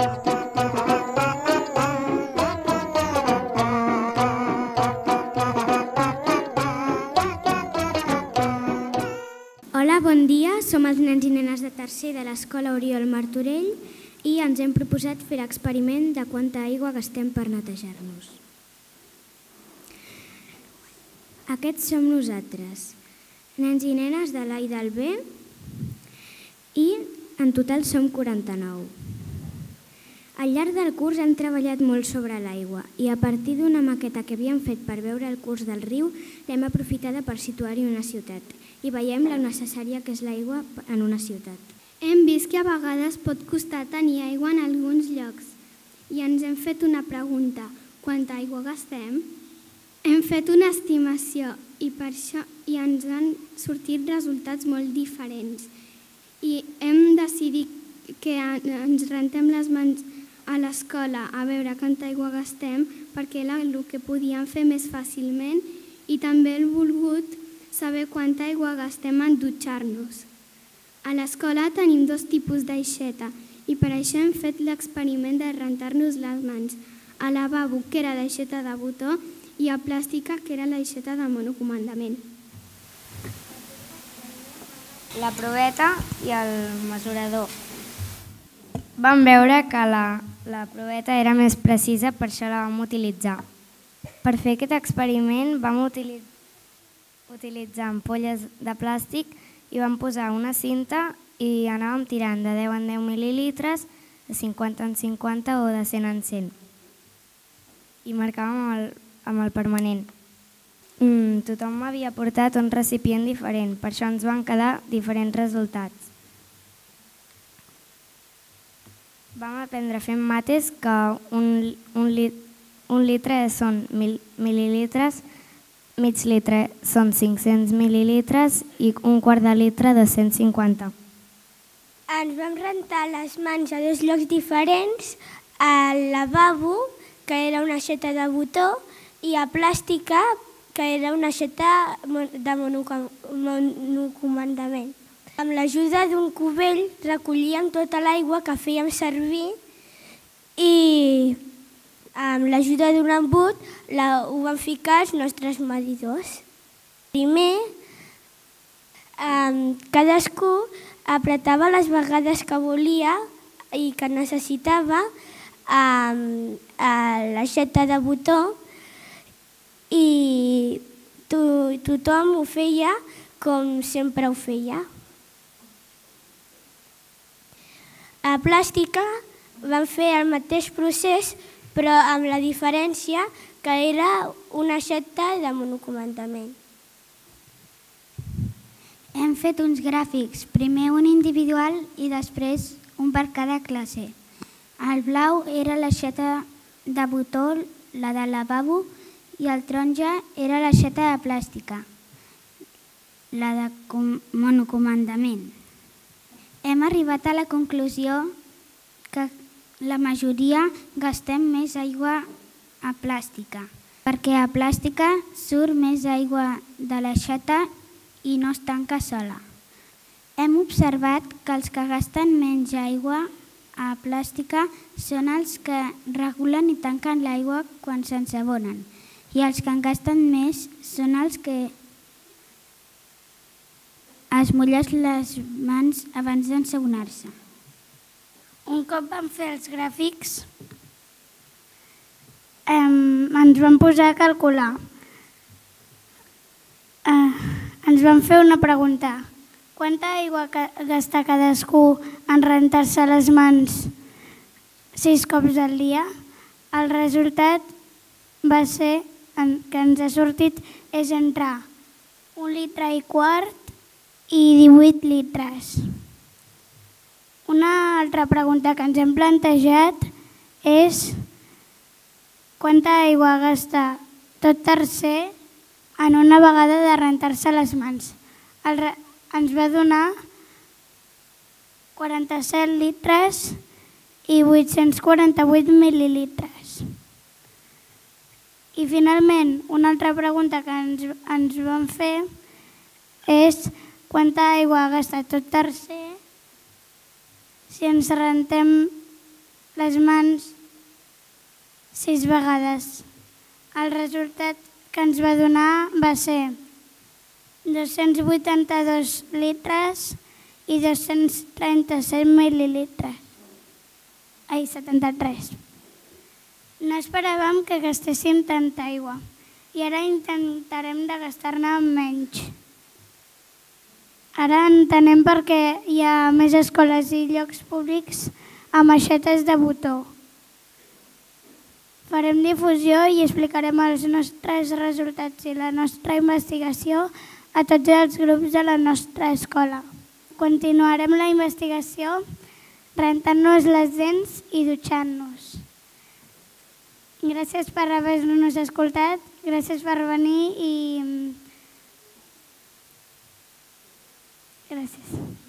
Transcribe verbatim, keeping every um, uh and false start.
Hola, bon dia. Som els nens i nenes de tercer de l'Escola Oriol Martorell i ens hem proposat fer l'experiment de quanta aigua gastem per netejar-nos. Aquests som nosaltres, nens i nenes de l'A i del B, i en total som quaranta-nou. Al llarg del curs hem treballat molt sobre l'aigua i a partir d'una maqueta que havíem fet per veure el curs del riu l'hem aprofitada per situar-hi una ciutat i veiem la necessària que és l'aigua en una ciutat. Hem vist que a vegades pot costar tenir aigua en alguns llocs i ens hem fet una pregunta: quanta aigua gastem? Hem fet una estimació i per això i ens han sortit resultats molt diferents i hem decidit que ens rentem les mans a l'escola a veure quanta aigua gastem perquè era el que podíem fer més fàcilment i també hem volgut saber quanta aigua gastem en dutxar-nos. A l'escola tenim dos tipus d'aixeta i per això hem fet l'experiment de rentar-nos les mans a lavabo, que era l'aixeta de botó, i a plàstica, que era l'aixeta de monocomandament. La proveta i el mesurador. Vam veure que la, la proveta era més precisa, per això la vam utilitzar. Per fer aquest experiment vam utilitzar, utilitzar ampolles de plàstic i vam posar una cinta i anàvem tirant de deu en deu mil·lilitres, de cinquanta en cinquanta o de cent en cent. I marcàvem amb el, amb el permanent. Mm, tothom m'havia portat un recipient diferent, per això ens van quedar diferents resultats. Vam aprendre fent mates que un, un, lit, un litre són mil mil·lilitres, mig litre són cinc-cents mil·lilitres i un quart de litre de cent cinquanta. Ens vam rentar les mans a dos llocs diferents, al lavabo, que era una aixeta de botó, i a plàstica, que era una aixeta de monocomandament. Amb l'ajuda d'un cubell recollíem tota l'aigua que fèiem servir i amb l'ajuda d'un embut la, ho van ficar als nostres medidors. Primer, eh, cadascú apretava les vegades que volia i que necessitava eh, l'aixeta de botó i to, tothom ho feia com sempre ho feia. A plàstica vam fer el mateix procés, però amb la diferència que era una aixeta de monocomandament. Hem fet uns gràfics, primer un individual i després un per cada classe. El blau era l'aixeta de botó, la de lavabo, i el taronja era l'aixeta de plàstica, la de monocomandament. Hem arribat a la conclusió que la majoria gastem més aigua a plàstica, perquè a plàstica surt més aigua de l'aixeta i no es tanca sola. Hem observat que els que gasten menys aigua a plàstica són els que regulen i tanquen l'aigua quan se'ns abonen, i els que en gasten més són els que es mullen les mans abans d'ensabonar-se. Un cop vam fer els gràfics, eh, ens vam posar a calcular. Eh, ens vam fer una pregunta. Quanta aigua gasta cadascú en rentar-se les mans sis cops al dia? El resultat va ser que ens ha sortit és entre un litre i quart i divuit litres. Una altra pregunta que ens hem plantejat és quanta aigua gasta tot tercer en una vegada de rentar-se les mans. El, ens va donar quaranta-set litres i vuit-cents quaranta-vuit mil·lilitres. I finalment, una altra pregunta que ens, ens vam fer és quanta aigua gasta tot tercer si ens rentem les mans sis vegades. El resultat que ens va donar va ser dos-cents vuitanta-dos litres i dos-cents trenta-set mil·lilitres. Ai, setanta-tres. No esperàvem que gastéssim tanta aigua i ara intentarem de gastar-ne menys. Ara entenem per què hi ha més escoles i llocs públics amb aixetes de botó. Farem difusió i explicarem els nostres resultats i la nostra investigació a tots els grups de la nostra escola. Continuarem la investigació rentant-nos les dents i dutxant-nos. Gràcies per haver-nos escoltat, gràcies per venir i... gràcies.